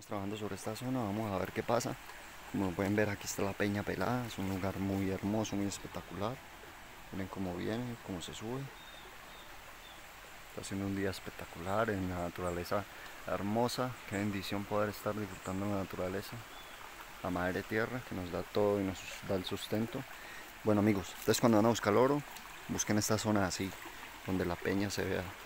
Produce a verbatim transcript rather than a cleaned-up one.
Estamos trabajando sobre esta zona, vamos a ver qué pasa. Como pueden ver, aquí está la Peña Pelada, es un lugar muy hermoso, muy espectacular. Miren cómo viene, cómo se sube. Está haciendo un día espectacular en la naturaleza hermosa. Qué bendición poder estar disfrutando de la naturaleza, la madre tierra que nos da todo y nos da el sustento. Bueno amigos, ustedes cuando van a buscar oro, busquen esta zona así, donde la peña se vea